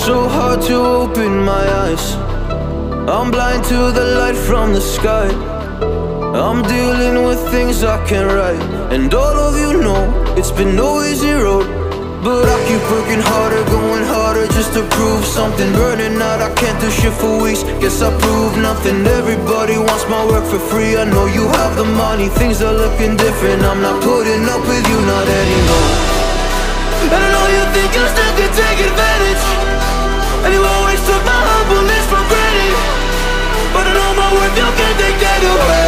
so hard to open my eyes. I'm blind to the light from the sky. I'm dealing with things I can't write, and all of you know it's been no easy road. But I keep working harder, going harder just to prove something. Burning out, I can't do shit for weeks, guess I proved nothing. Everybody wants my work for free, I know you have the money. Things are looking different, I'm not putting up with you, not anymore. And I know you think you still can take advantage, and you always took my humbleness for granted. But I know my worth, you can't take that away.